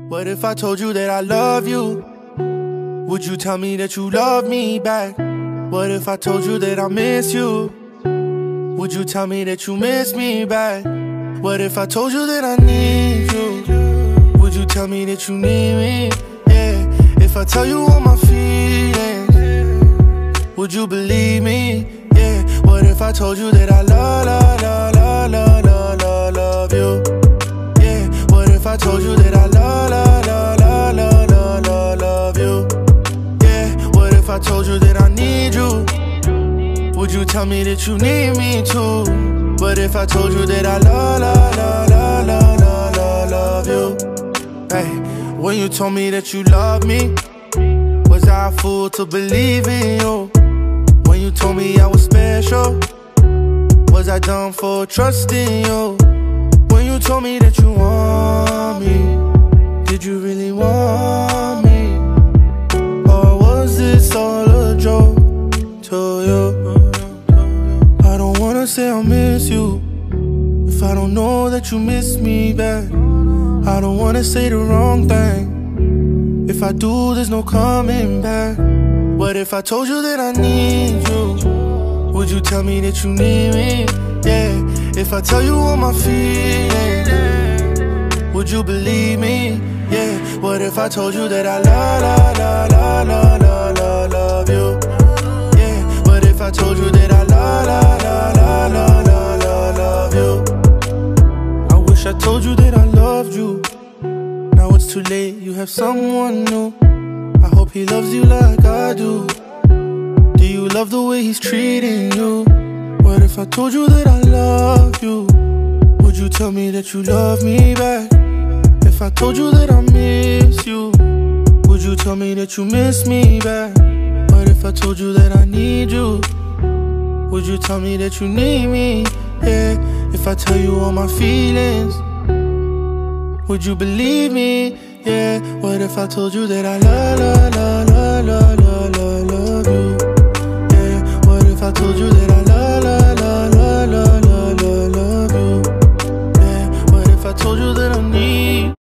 What if I told you that I love you? Would you tell me that you love me back? What if I told you that I miss you? Would you tell me that you miss me back? What if I told you that I need you? Would you tell me that you need me? Yeah. If I tell you all my feelings, would you believe me? Yeah. What if I told you that I love you? Yeah. What if I told you that I love you? Yeah. What if I told you that I need you? Would you tell me that you need me too? What if I told you that I love you? Hey, when you told me that you love me, was I a fool to believe in you? When you told me I was special, was I dumb for trusting you? When you told me that you want me, did you really want me? Or was this all a joke to you? I don't wanna say I miss you if I don't know that you miss me back. I don't wanna say the wrong thing. If I do, there's no coming back. What if I told you that I need you? Would you tell me that you need me? Yeah. If I tell you all my feelings, would you believe me? Yeah. What if I told you that I love you? Yeah. What if I told you that I love you? I wish I told you that I loved you. Now it's too late, you have someone new. I hope he loves you like I do. Do you love the way he's treating you? What if I told you that I love you? Would you tell me that you love me back? If I told you that I miss you, would you tell me that you miss me back? What if I told you that I need you? Would you tell me that you need me? Yeah. If I tell you all my feelings, would you believe me? Yeah. What if I told you that I love